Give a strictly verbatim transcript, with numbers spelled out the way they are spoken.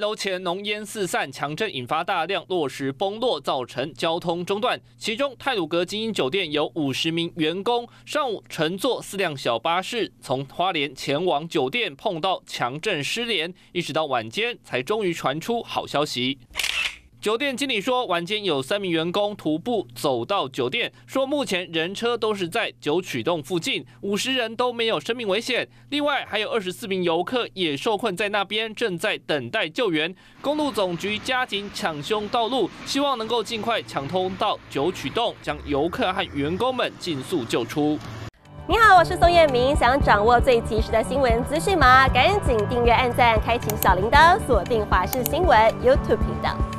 流前浓烟四散，强震引发大量落石崩落，造成交通中断。其中太鲁阁精英酒店有五十名员工上午乘坐四辆小巴士从花莲前往酒店，碰到强震失联，一直到晚间才终于传出好消息。 酒店经理说，晚间有三名员工徒步走到酒店，说目前人车都是在九曲洞附近，五十人都没有生命危险。另外还有二十四名游客也受困在那边，正在等待救援。公路总局加紧抢修道路，希望能够尽快抢通到九曲洞，将游客和员工们尽速救出。 你好，我是宋彦明。想掌握最及时的新闻资讯吗？赶紧订阅、按赞、开启小铃铛，锁定华视新闻 YouTube 频道。